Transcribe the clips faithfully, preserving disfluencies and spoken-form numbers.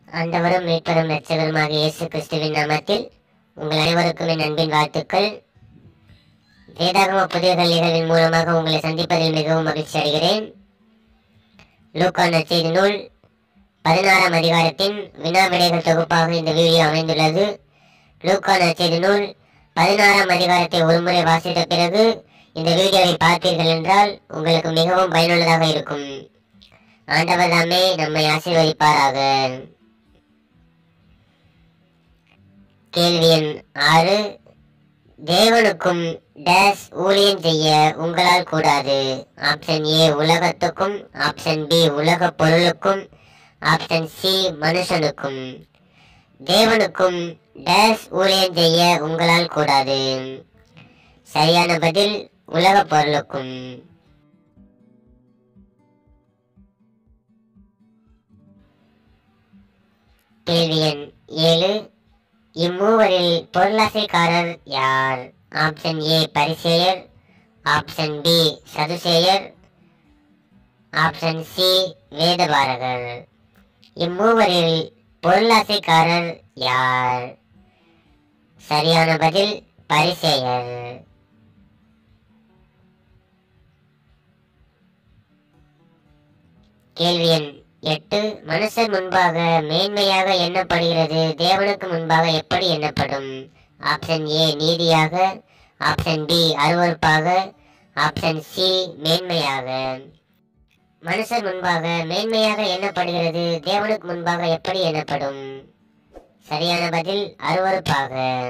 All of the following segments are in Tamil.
ஆண்டவரும் மீட்பரும் இரட்சகருமாகிய இயேசு கிறிஸ்துவின் நாமத்தில் உங்கள் அனைவருக்கும் என் அன்பின் வாழ்த்துக்கள். வேதாகம புதிய கல்விகளின் மூலமாக உங்களை சந்திப்பதில் மிகவும் மகிழ்ச்சி அடைகிறேன். லூக்கா நற்செய்தி நூல் பதினாறாம் அதிகாரத்தின் வினா விடைகள் தொகுப்பாக இந்த வீடியோ அமைந்துள்ளது. லூக்கா நற்செய்தி நூல் பதினாறாம் அதிகாரத்தை ஒருமுறை வாசித்த பிறகு இந்த வீடியோவை பார்த்தீர்கள் என்றால் உங்களுக்கு மிகவும் பயனுள்ளதாக இருக்கும். ஆண்டவர் தாமே நம்மை ஆசீர்வதிப்பாராக. கேள்வி எண் ஆறு. தேவனுக்கும் டேஸ் ஊழியம் செய்ய உங்களால் கூடாது. ஆப்ஷன் ஏ உலகத்துக்கும், ஆப்ஷன் பி உலக பொருளுக்கும், ஆப்ஷன் சி மனுஷனுக்கும். தேவனுக்கும் டேஸ் ஊழியம் செய்ய உங்களால் கூடாது. சரியான பதில் உலக பொருளுக்கும். கேள்வி எண் ஏழு. இம்மூவரில் பொருளாசைக்காரர் யார்? ஆப்ஷன் ஏ பரிசேயர், ஆப்ஷன் பி சதுசேயர், ஆப்ஷன் சி வேதபாரகர். இம்மூவரில் பொருளாசைக்காரர் யார்? சரியான பதில் பரிசேயர். கேள்வி எண் எட்டு. மனுஷர் முன்பாக மேன்மையாக எண்ணப்படுகிறது, தேவனுக்கு முன்பாக எப்படி எண்ணப்படும்? ஆப்ஷன் ஏ நீதியாக, ஆப்ஷன் பி அருவருப்பாக, ஆப்ஷன் சி மேன்மையாக. மனுஷர் முன்பாக மேன்மையாக எண்ணப்படுகிறது, தேவனுக்கு முன்பாக எப்படி எண்ணப்படும்? சரியான பதில் அருவருப்பாக.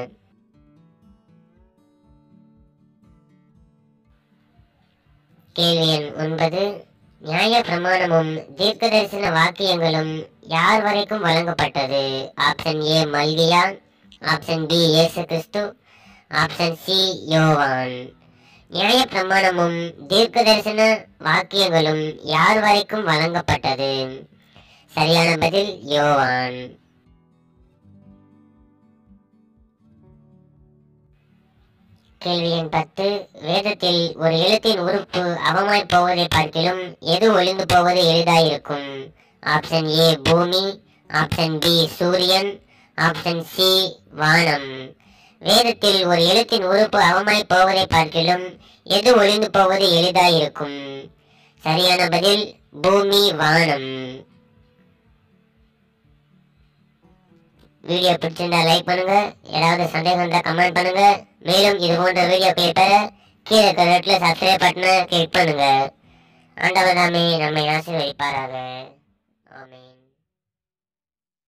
கேள்வி எண் ஒன்பது. நியாய பிரமாணமும் தீர்க்க தரிசன வாக்கியங்களும் யார் வரைக்கும் வழங்கப்பட்டது? ஆப்ஷன் ஏ மல்கியா, ஆப்ஷன் பி இயேசு கிறிஸ்து, ஆப்ஷன் சி யோவான். நியாய பிரமாணமும் தீர்க்க தரிசன வாக்கியங்களும் யார் வரைக்கும் வழங்கப்பட்டது? சரியான பதில் யோவான். கேள்வி எண் பத்து. வேதத்தில் ஒரு எழுத்தின் உறுப்பு அவமாய் போவதை பார்க்கிலும் எது ஒளிந்து போவது எளிதாயிருக்கும்? ஆப்ஷன் ஏ பூமி, ஆப்ஷன் பி சூரியன், ஆப்ஷன் சி வானம். வேதத்தில் ஒரு எழுத்தின் உறுப்பு அவமாய் போவதை பார்க்கிலும் எது ஒளிந்து போவது எளிதாயிருக்கும்? சரியான பதில் பூமி வானம். வீடியோ பிடிச்சிருந்தா லைக் பண்ணுங்க, ஏதாவது சந்தேகம் இருந்தா கமெண்ட் பண்ணுங்க. மேலும் இது போன்ற வீடியோக்களை பெற கீழே இருக்கிற ரெட்ல சப்ஸ்கிரைப் பட்டனை கிளிக் பண்ணுங்க. ஆண்டவர் தாமே நம்மை ஆசீர்வதிப்பாராக. ஆமென்.